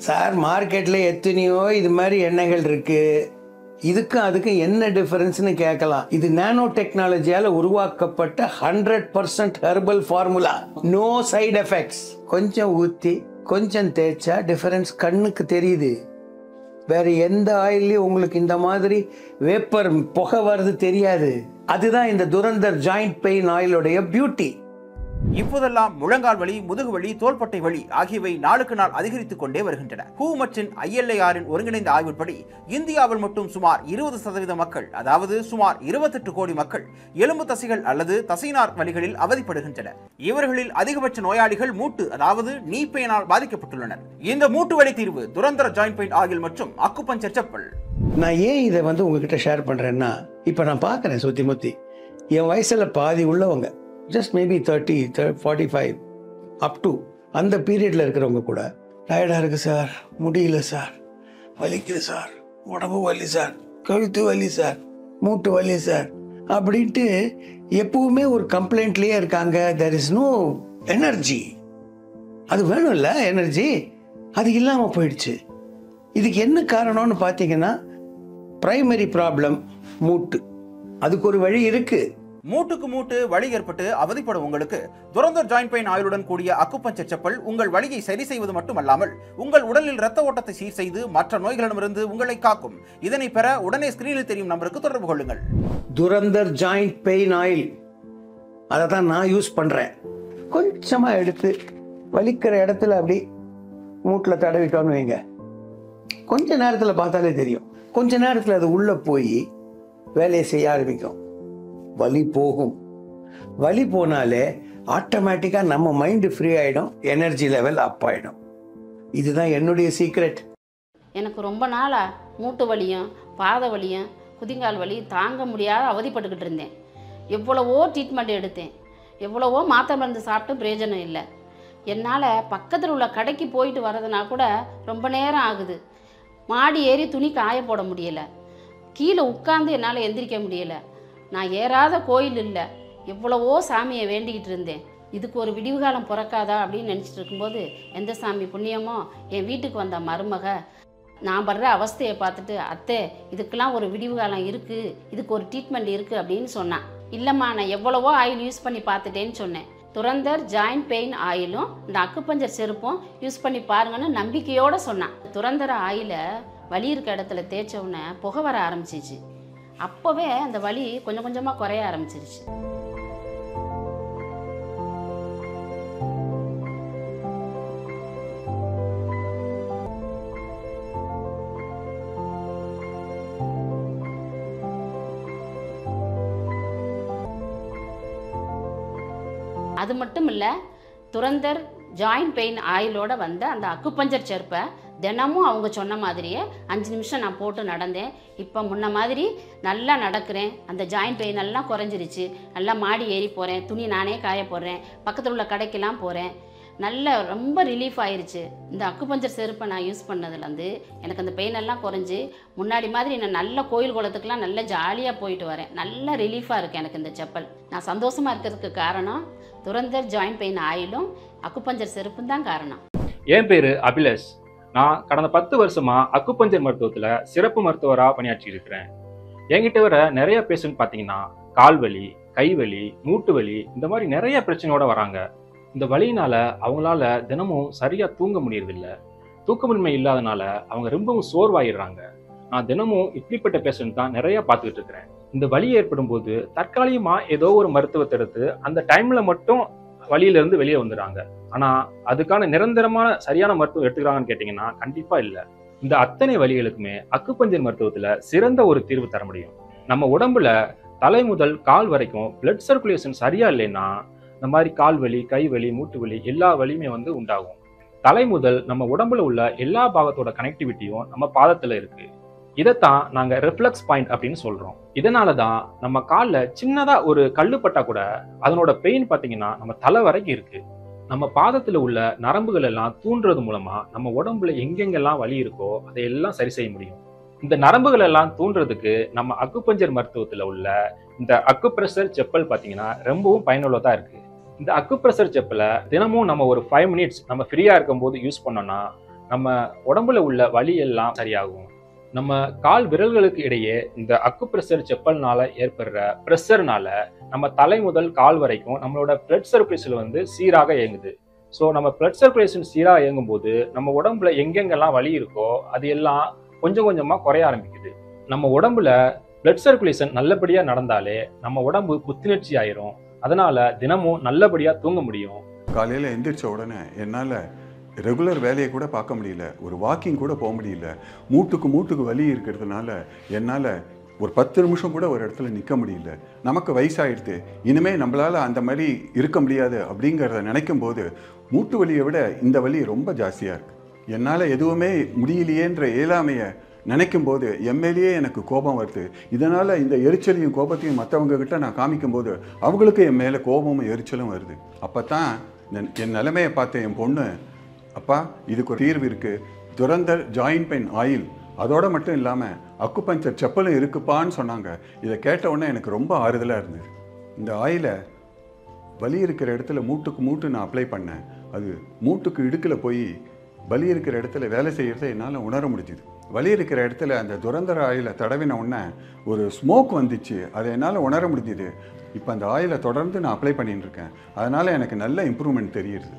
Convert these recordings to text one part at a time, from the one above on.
Sir மார்க்கெட்டில் எத்தனையோ இது மாதிரி எண்ணெய்கள் இருக்குது, இதுக்கும் அதுக்கும் என்ன டிஃபரன்ஸ்னு கேட்கலாம். இது நானோ டெக்னாலஜியால் உருவாக்கப்பட்ட 100% herbal formula, no side effects. கொஞ்சம் ஊற்றி கொஞ்சம் தேய்ச்சா டிஃபரன்ஸ் கண்ணுக்கு தெரியுது. வேறு எந்த ஆயிலையும் உங்களுக்கு இந்த மாதிரி வேப்பர் புகை வர்றது தெரியாது. அதுதான் இந்த துரந்தர் ஜாயிண்ட் பெயின் ஆயிலுடைய பியூட்டி. இப்போதெல்லாம் முழங்கால் வலி, முதுகு வலி, தோள்பட்டை வலி ஆகியவை நாளுக்கு நாள் அதிகரித்துக் கொண்டே வருகின்றன. ஹூ மற்றும் ILARின் ஒருங்கிணைந்த ஆய்வின்படி இந்தியாவில் மட்டும் சுமார் 20% மக்கள், அதாவது சுமார் 28 கோடி மக்கள் எலும்பு தசைகள் அல்லது தசைநார் வலிகளில் அவதிப்படுகின்றனர். இவர்களில் அதிகபட்ச நோயாளிகள் மூட்டு, அதாவது நீ பெயினால் பாதிக்கப்பட்டுள்ளனர். இந்த மூட்டு வலி தீர்வு துரந்தர் ஜாயிண்ட் பெயின் ஆயில் மற்றும் அக்குபஞ்சர் செப்பல். நான் ஏன் இதை உங்ககிட்ட ஷேர் பண்ணுறேன்னா, இப்போ நான் பார்க்குறேன் சுற்றி முற்றி என் வயசில் பாதி உள்ளவங்க, ஜஸ்ட் மேபி 30, 45 அப் டு அந்த பீரியடில் இருக்கிறவங்க கூட டயர்டாக இருக்குது சார், முடியல சார், வலிக்குது சார், உடம்பு வலி சார், கழுத்து வலி சார், மூட்டு வலி சார் அப்படின்ட்டு எப்பவுமே ஒரு கம்ப்ளைண்ட்லேயே இருக்காங்க. There is no energy. அது வேணும்ல எனர்ஜி, அது இல்லாமல் போயிடுச்சு. இதுக்கு என்ன காரணம்னு பார்த்தீங்கன்னா பிரைமரி ப்ராப்ளம் மூட்டு. அதுக்கு ஒரு வழி இருக்குது. மூட்டுக்கு மூட்டு வலி ஏற்பட்டு அவதிப்படும் உங்களுக்கு துரந்தர் ஜாயிண்ட் பெயின் ஆயிலுடன் கூடிய அக்குபஞ்சர் செப்பல் உங்கள் வலியை சரி செய்வது மட்டுமல்லாமல் உங்கள் உடலில் இரத்த ஓட்டத்தை சீர் செய்து மற்ற நோய்களிடமிருந்து உங்களை காக்கும். இதனை பெற உடனே ஸ்கிரீனில் தெரியும் நம்பருக்கு தொடர்பு கொள்ளுங்கள். துரந்தர் ஜாயிண்ட் பெயின் ஆயில் அதை தான் நான் யூஸ் பண்ணுறேன். கொஞ்சமாக எடுத்து வலிக்கிற இடத்துல அப்படி மூட்டில் தடவிட்டோன்னு வைங்க, கொஞ்ச நேரத்தில் பார்த்தாலே தெரியும். கொஞ்ச நேரத்தில் அது உள்ளே போய் வேலையை செய்ய ஆரம்பிக்கும். வலி போகும். வலி போனாலே ஆட்டோமேட்டிக்காக நம்ம மைண்டு ஃப்ரீ ஆகிடும், எனர்ஜி லெவல் அப் ஆகிடும். இதுதான் என்னுடைய சீக்ரெட். எனக்கு ரொம்ப நாளாக மூட்டு வலியும் பாத வலியும் குதிங்கால் வலியும் தாங்க முடியாத அவதிப்பட்டுக்கிட்டு இருந்தேன். எவ்வளவோ ட்ரீட்மெண்ட் எடுத்தேன், எவ்வளவோ மாத்திரை மருந்து சாப்பிட்டு பிரயோஜனம் இல்லை. என்னால் பக்கத்தில் உள்ள கடைக்கு போயிட்டு வரதுனா கூட ரொம்ப நேரம் ஆகுது. மாடி ஏறி துணி காய போட முடியலை, கீழே உட்காந்து என்னால் எந்திரிக்க முடியலை. நான் ஏறாத கோயில் இல்லை. எவ்வளவோ சாமியை வேண்டிக்கிட்டு இருந்தேன். இதுக்கு ஒரு விடிவு காலம் பிறக்காதா அப்படின்னு நினச்சிட்டு இருக்கும்போது எந்த சாமி புண்ணியமோ என் வீட்டுக்கு வந்த மருமக நான் படுற அவஸ்தையை பார்த்துட்டு, அத்தை இதுக்கெல்லாம் ஒரு விடிவு காலம் இருக்குது, இதுக்கு ஒரு ட்ரீட்மெண்ட் இருக்குது அப்படின்னு சொன்னான். இல்லைம்மா நான் எவ்வளவோ ஆயில் யூஸ் பண்ணி பார்த்துட்டேன்னு சொன்னேன். துரந்தர் ஜாயிண்ட் பெயின் ஆயிலும் இந்த அக்குபஞ்சர் செருப்பும் யூஸ் பண்ணி பாருங்கன்னு நம்பிக்கையோடு சொன்னான். துரந்தர ஆயிலை வலி இருக்க இடத்துல தேய்ச்ச உடனே புகை வர ஆரம்பிச்சிச்சு. அப்போவே அந்த வலி கொஞ்சம் கொஞ்சமாக குறைய ஆரம்பிச்சிருச்சு. அது மட்டும் இல்லை, துரந்தர் ஜாயிண்ட் பெயின் ஆயிலோட வந்த அந்த அக்குபஞ்சர் செருப்பை தினமும் அவங்க சொன்ன மாதிரியே 5 நிமிஷம் நான் போட்டு நடந்தேன். இப்போ முன்ன மாதிரி நல்லா நடக்கிறேன். அந்த ஜாயிண்ட் பெயின் எல்லாம் குறைஞ்சிருச்சு. நல்லா மாடி ஏறி போகிறேன், துணி நானே காய போடுறேன், பக்கத்தில் உள்ள கடைக்கெல்லாம் போகிறேன். நல்ல ரொம்ப ரிலீஃப் ஆயிடுச்சு. இந்த அக்குபஞ்சர் செருப்பை நான் யூஸ் பண்ணதுலேருந்து எனக்கு அந்த பெயின் எல்லாம் குறைஞ்சி முன்னாடி மாதிரி நான் நல்ல கோயில் குளத்துக்கெலாம் நல்ல ஜாலியாக போயிட்டு வரேன். நல்ல ரிலீஃபாக இருக்குது எனக்கு இந்த செப்பல். நான் சந்தோஷமாக இருக்கிறதுக்கு காரணம் துரந்தர் ஜாயிண்ட் பெயின் ஆயிலும் அக்குபஞ்சர் செருப்பும் தான் காரணம். என் பேர் அபிலாஷ். நான் கடந்த 10 வருஷமா அக்குபஞ்சர் மருத்துவத்தில் சிறப்பு மருத்துவராக பணியாற்றி இருக்கிறேன். என்கிட்ட வர நிறைய பேஷண்ட் பார்த்தீங்கன்னா கால் வலி, கை வலி, மூட்டு வலி, இந்த மாதிரி நிறைய பிரச்சனையோட வராங்க. இந்த வலியினால அவங்களால தினமும் சரியா தூங்க முடியறதில்லை. தூக்கமின்மை இல்லாதனால அவங்க ரொம்பவும் சோர்வாயிடுறாங்க. நான் தினமும் இப்படிப்பட்ட பேஷண்ட் தான் நிறைய பார்த்துக்கிட்டு இருக்கிறேன். இந்த வலி ஏற்படும் போது தற்காலிகமா ஏதோ ஒரு மருத்துவத்தை எடுத்து அந்த டைம்ல மட்டும் வலியிலிருந்து வெளியே வந்துடுறாங்க. ஆனா அதுக்கான நிரந்தரமான சரியான மருத்துவம் எடுத்துக்கிறாங்கன்னு கேட்டீங்கன்னா கண்டிப்பா இல்லை. இந்த அத்தனை வலிகளுக்குமே அக்குபஞ்சர் மருத்துவத்துல சிறந்த ஒரு தீர்வு தர முடியும். நம்ம உடம்புல தலை முதல் கால் வரைக்கும் பிளட் சர்க்குலேஷன் சரியா இல்லைன்னா இந்த மாதிரி கால் வலி, கை வலி, மூட்டு வலி எல்லா வலியுமே உண்டாகும். தலை முதல் நம்ம உடம்புல உள்ள எல்லா பாகத்தோட கனெக்டிவிட்டியும் நம்ம பாதத்துல இருக்கு. இதைத்தான் நாங்க ரிஃப்ளெக்ஸ் பாயிண்ட் அப்படின்னு சொல்றோம். இதனாலதான் நம்ம காலில் சின்னதா ஒரு கல்லு பட்டா கூட அதனோட பெயின் பார்த்தீங்கன்னா நம்ம தலை வரைக்கும் இருக்கு. நம்ம பாதத்துல உள்ள நரம்புகள் எல்லாம் தூண்டுறது மூலமா நம்ம உடம்புல எங்கெங்கெல்லாம் வலி இருக்கோ அதையெல்லாம் சரி செய்ய முடியும். இந்த நரம்புகள் எல்லாம் தூண்டுறதுக்கு நம்ம அக்குபஞ்சர் மருத்துவத்துல உள்ள இந்த அக்குப்ரெஷர் செப்பல் பார்த்தீங்கன்னா ரொம்பவும் பயனுள்ளதா இருக்கு. இந்த அக்குப்ரெஷர் செப்பலை தினமும் நம்ம ஒரு 5 மினிட்ஸ் நம்ம ஃப்ரீயா இருக்கும் போது யூஸ் பண்ணோம்னா நம்ம உடம்புல உள்ள வலி எல்லாம் சரியாகும். நம்ம கால் விரல்களுக்கு இடையே இந்த அக்குப்ரெஷர் செப்பல்னால ஏற்படுற ப்ரெஷர்னால நம்ம தலை முதல் கால் வரைக்கும் நம்மளோட பிளட் சர்க்குலேஷன் வந்து சீராக இயங்குது. ஸோ நம்ம பிளட் சர்க்குலேஷன் சீராக இயங்கும் போது நம்ம உடம்புல எங்கெங்கெல்லாம் வலி இருக்கோ அது எல்லாம் கொஞ்சம் கொஞ்சமாக குறைய ஆரம்பிக்குது. நம்ம உடம்புல பிளட் சர்க்குலேஷன் நல்லபடியாக நடந்தாலே நம்ம உடம்பு புத்துணர்ச்சி ஆயிரும். அதனால தினமும் நல்லபடியாக தூங்க முடியும். காலையில் எந்திரிச்ச உடனே என்னால் ரெகுலர் வேலையை கூட பார்க்க முடியல, ஒரு வாக்கிங் கூட போக முடியல. மூட்டுக்கு வலி இருக்கிறதுனால என்னால் ஒரு 10 நிமிஷம் கூட ஒரு இடத்துல நிற்க முடியல. நமக்கு வயசாகிடுது, இனிமேல் நம்மளால் அந்த மாதிரி இருக்க முடியாது அப்படிங்கிறத நினைக்கும் போது மூட்டு வலியை விட இந்த வலி ரொம்ப ஜாஸ்தியாக இருக்குது. என்னால் எதுவுமே முடியலையேன்ற இயலாமையை நினைக்கும் போது எம்எல்ஏ எனக்கு கோபம் வருது. இதனால் இந்த எரிச்சலையும் கோபத்தையும் மற்றவங்க கிட்ட நான் காமிக்கும் போது அவங்களுக்கு என் மேலே கோபமும் எரிச்சலும் வருது. அப்போ தான் என் நிலைமையை பார்த்து என் பொண்ணு, அப்பா இதுக்கு ஒரு தீர்வு இருக்குது, துரந்தர் ஜாயின்ட் பெயின் ஆயில், அதோடு மட்டும் இல்லாமல் அக்குபஞ்சர் செப்பலும் இருக்குப்பான்னு சொன்னாங்க. இதை கேட்ட உடனே எனக்கு ரொம்ப ஆறுதலாக இருந்தது. இந்த ஆயிலை வலி இருக்கிற இடத்துல மூட்டு நான் அப்ளை பண்ணேன். அது மூட்டுக்கு இடுக்கில் போய் வலி இருக்கிற இடத்துல வேலை செய்கிறத என்னால் உணர முடிஞ்சுது. வலி இருக்கிற இடத்துல அந்த துரந்தர ஆயிலை தடவின உடனே ஒரு ஸ்மோக் வந்துச்சு, அதை என்னால் உணர முடிஞ்சுது. இப்போ அந்த ஆயிலை தொடர்ந்து நான் அப்ளை பண்ணிட்டு இருக்கேன். அதனால் எனக்கு நல்ல இம்ப்ரூவ்மெண்ட் தெரியுது.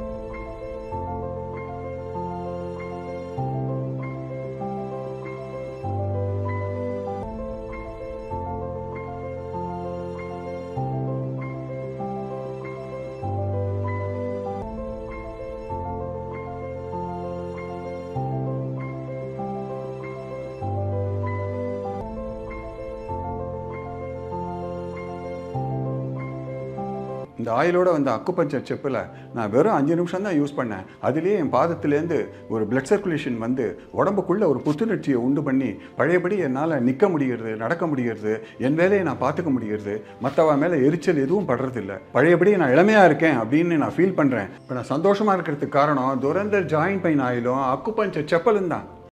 இந்த ஆயிலோட வந்த அக்குபஞ்சர் செப்பில் நான் வெறும் 5 நிமிஷம் தான் யூஸ் பண்ணேன். அதுலேயே என் பாதத்துலேருந்து ஒரு பிளட் சர்க்குலேஷன் வந்து உடம்புக்குள்ளே ஒரு புத்துணர்ச்சியை உண்டு பண்ணி பழையபடி என்னால் நிற்க முடிகிறது, நடக்க முடிகிறது, என் வேலையை நான் பார்த்துக்க முடிகிறது, மற்றவ மேலே எரிச்சல் எதுவும் படுறதில்லை. பழையபடி நான் இளமையாக இருக்கேன் அப்படின்னு நான் ஃபீல் பண்ணுறேன். இப்போ நான் சந்தோஷமாக இருக்கிறதுக்கு காரணம் துரந்தர் ஜாயின்ட் பெயின் ஆயிலும் அக்குபஞ்சர் செப்பலும் தான்.